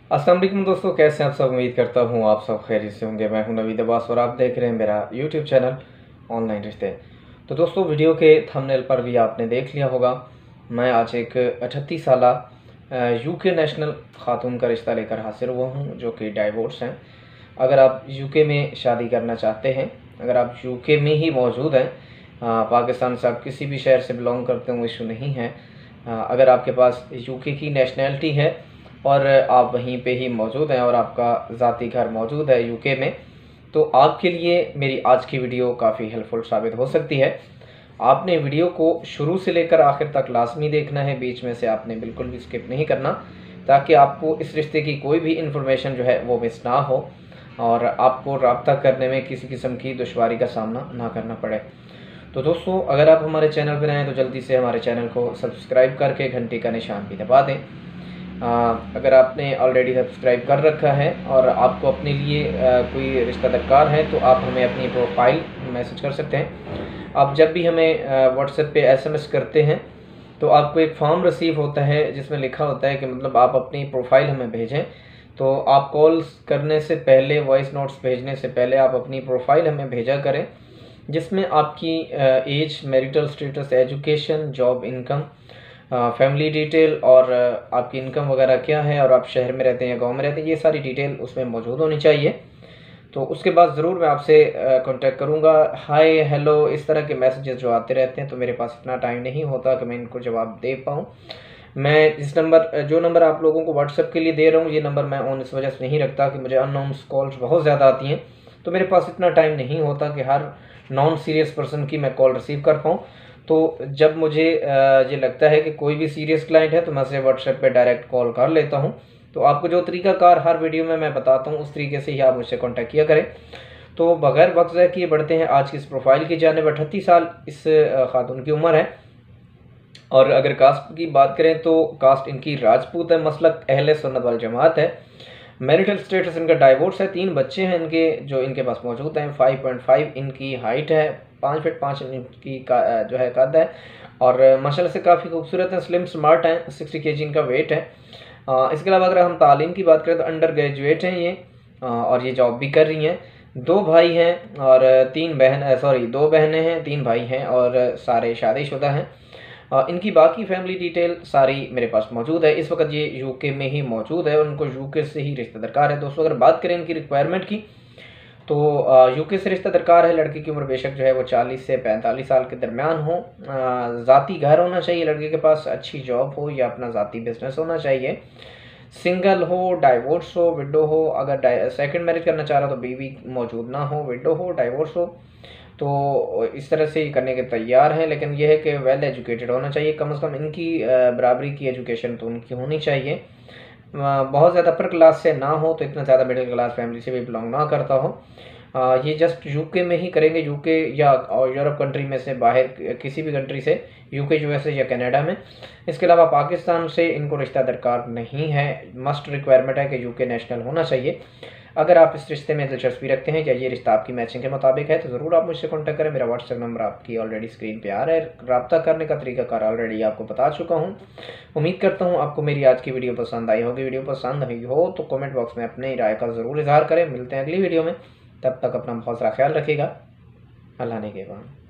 अस्सलाम वालेकुम दोस्तों, कैसे हैं आप सब। उम्मीद करता हूँ आप सब खैरियत से होंगे। मैं हूं नवीद अब्बास और आप देख रहे हैं मेरा यूट्यूब चैनल ऑनलाइन रिश्ते। तो दोस्तों, वीडियो के थंबनेल पर भी आपने देख लिया होगा, मैं आज एक 38 साल यूके नेशनल खातून का रिश्ता लेकर हाजिर हुआ हूँ जो कि डाइवोर्स हैं। अगर आप यूके में शादी करना चाहते हैं, अगर आप यूके में ही मौजूद हैं, पाकिस्तान से आप किसी भी शहर से बिलोंग करते हो, इशू नहीं है। अगर आपके पास यूके की नेशनैलिटी है और आप वहीं पे ही मौजूद हैं और आपका ज़ाती घर मौजूद है यूके में, तो आपके लिए मेरी आज की वीडियो काफ़ी हेल्पफुल साबित हो सकती है। आपने वीडियो को शुरू से लेकर आखिर तक लाजमी देखना है, बीच में से आपने बिल्कुल भी स्किप नहीं करना, ताकि आपको इस रिश्ते की कोई भी इन्फॉर्मेशन जो है वो मिस ना हो और आपको रब्ता करने में किसी किस्म की दुश्वारी का सामना ना करना पड़े। तो दोस्तों, अगर आप हमारे चैनल पर आएँ तो जल्दी से हमारे चैनल को सब्सक्राइब करके घंटी का निशान भी दबा दें। अगर आपने ऑलरेडी सब्सक्राइब कर रखा है और आपको अपने लिए कोई रिश्ता दरकार है तो आप हमें अपनी प्रोफाइल मैसेज कर सकते हैं। आप जब भी हमें व्हाट्सएप पे एसएमएस करते हैं तो आपको एक फॉर्म रिसीव होता है जिसमें लिखा होता है कि मतलब आप अपनी प्रोफाइल हमें भेजें। तो आप कॉल्स करने से पहले, वॉइस नोट्स भेजने से पहले आप अपनी प्रोफाइल हमें भेजा करें, जिसमें आपकी age, marital status, education, job, income, family detail और आपकी इनकम वगैरह क्या है और आप शहर में रहते हैं या गांव में रहते हैं, ये सारी डिटेल उसमें मौजूद होनी चाहिए। तो उसके बाद ज़रूर मैं आपसे कांटेक्ट करूंगा। हाय, हेलो, इस तरह के मैसेजेस जो आते रहते हैं तो मेरे पास इतना टाइम नहीं होता कि मैं इनको जवाब दे पाऊँ। मैं जो नंबर आप लोगों को व्हाट्सएप के लिए दे रहा हूँ, ये नंबर मैं ऑन इस वजह से नहीं रखता कि मुझे अननोन्स कॉल्स बहुत ज़्यादा आती हैं, तो मेरे पास इतना टाइम नहीं होता कि हर नॉन सीरियस पर्सन की मैं कॉल रिसीव कर पाऊँ। तो जब मुझे ये लगता है कि कोई भी सीरियस क्लाइंट है तो मैं उसे व्हाट्सएप पे डायरेक्ट कॉल कर लेता हूँ। तो आपको जो तरीकाकार हर वीडियो में मैं बताता हूँ उस तरीके से ही आप मुझसे कॉन्टैक्ट किया करें। तो बगैर वक्त ज़ाया किए बढ़ते हैं आज की इस प्रोफाइल की जानिब। 38 साल इस खातून की उम्र है और अगर कास्ट की बात करें तो कास्ट इनकी राजपूत है, मसलक अहले सुन्नत वल जमात है। मैरिटल स्टेटस इनका डाइवोर्स है। 3 बच्चे हैं इनके जो इनके पास मौजूद हैं। 5.5 इनकी हाइट है, 5 फीट 5 इंच की जो है कद है और माशाल्लाह से काफ़ी खूबसूरत हैं, स्लिम स्मार्ट हैं। 60 kg इनका वेट है। इसके अलावा अगर हम तालीम की बात करें तो अंडर ग्रेजुएट हैं ये और ये जॉब भी कर रही हैं। 2 भाई हैं और 2 बहनें हैं, 3 भाई हैं और सारे शादीशुदा हैं। इनकी बाकी फैमिली डिटेल सारी मेरे पास मौजूद है। इस वक्त ये यूके में ही मौजूद है और उनको यूके से ही रिश्ता दरकार है। दोस्तों, अगर बात करें इनकी रिक्वायरमेंट की तो यूके से रिश्ता दरकार है। लड़के की उम्र बेशक जो है वो 40 से 45 साल के दरमियान हो। ज़ाती घर होना चाहिए लड़के के पास, अच्छी जॉब हो या अपना ज़ाती बिजनेस होना चाहिए। सिंगल हो, डाइवोर्स हो, विडो हो। अगर सेकंड मैरिज करना चाह रहा तो बीवी मौजूद ना हो, विडो हो, डाइवोर्स हो, तो इस तरह से करने के तैयार हैं। लेकिन यह है कि वेल एजुकेटेड होना चाहिए, कम से कम इनकी बराबरी की एजुकेशन तो उनकी होनी चाहिए। बहुत ज़्यादा अपर क्लास से ना हो, तो इतना ज़्यादा मिडिल क्लास फैमिली से भी बिलोंग ना करता हो। ये जस्ट यूके में ही करेंगे, यूके या और यूरोप कंट्री में से बाहर किसी भी कंट्री से, यूके, यूएसए या कनाडा में। इसके अलावा पाकिस्तान से इनको रिश्ता दरकार नहीं है। मस्ट रिक्वायरमेंट है कि यूके नेशनल होना चाहिए। अगर आप इस रिश्ते में दिलचस्पी रखते हैं या ये रिश्ता आपकी मैचिंग के मुताबिक है तो ज़रूर आप मुझसे कॉन्टैक्ट करें। मेरा व्हाट्सएप नंबर आपकी ऑलरेडी स्क्रीन पे आ रहा है। रब्ता करने का तरीकाकार ऑलरेडी आपको बता चुका हूँ। उम्मीद करता हूँ आपको मेरी आज की वीडियो पसंद आई होगी। वीडियो पसंद आई हो तो कमेंट बॉक्स में अपनी राय का ज़रूर इजहार करें। मिलते हैं अगली वीडियो में, तब तक अपना बहुत सारा ख्याल रखिएगा। अल्लाह ने के बाद।